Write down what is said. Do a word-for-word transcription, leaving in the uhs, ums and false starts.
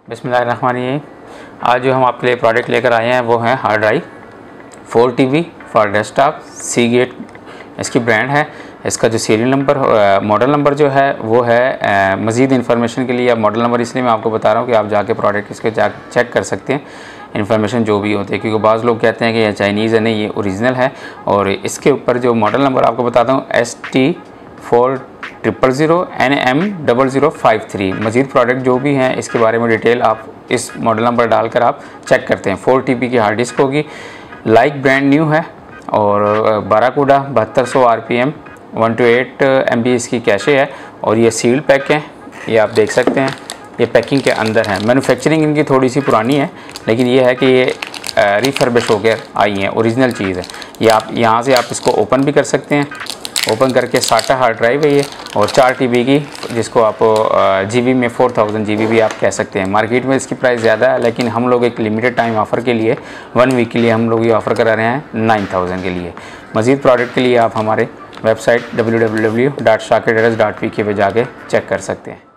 बिस्मिल्लाहिर्रहमानिर्रहीम। आज जो हम आपके लिए प्रोडक्ट लेकर आए हैं वो है hard drive four T B for desktop. Seagate इसकी ब्रांड है। इसका जो सीरियल नंबर मॉडल नंबर जो है वो है, मज़ीद इन्फॉर्मेशन के लिए, अब मॉडल नंबर इसलिए मैं आपको बता रहा हूँ कि आप जाके प्रोडक्ट इसके जा चेक कर सकते हैं इन्फॉर्मेशन जो भी होती है, क्योंकि बाज़ लोग कहते हैं कि ये चाइनीज़ है, नहीं ये ओरिजिनल है। और इसके ऊपर जो मॉडल नंबर आपको बताता हूँ S T four triple zero N M double zero five three. मज़ीद प्रोडक्ट जो भी हैं इसके बारे में डिटेल आप इस मॉडल नंबर डालकर आप चेक करते हैं। फोर टी बी की हार्ड डिस्क होगी, लाइक ब्रांड न्यू है और बाराकूडा बहत्तर सौ R P M one two eight M B इसकी कैशे है और ये सील्ड पैक है। ये आप देख सकते हैं, ये पैकिंग के अंदर है। मैन्युफैक्चरिंग इनकी थोड़ी सी पुरानी है, लेकिन ये है कि ये रिफर्बिश होकर आई है, ओरिजिनल चीज़ है। ये आप यहाँ से आप इसको ओपन भी कर सकते हैं। ओपन करके साटा हार्ड ड्राइव है ये, और चार टी बी की, जिसको आप जी बी में फोर थाउजेंड जी बी भी आप कह सकते हैं। मार्केट में इसकी प्राइस ज़्यादा है, लेकिन हम लोग एक लिमिटेड टाइम ऑफ़र के लिए वन वीक के लिए हम लोग ये ऑफ़र करा रहे हैं नाइन थाउजेंड के लिए। मज़ीद प्रोडक्ट के लिए आप हमारे website W W W dot Shakir dot P K पे जाके चेक कर सकते हैं।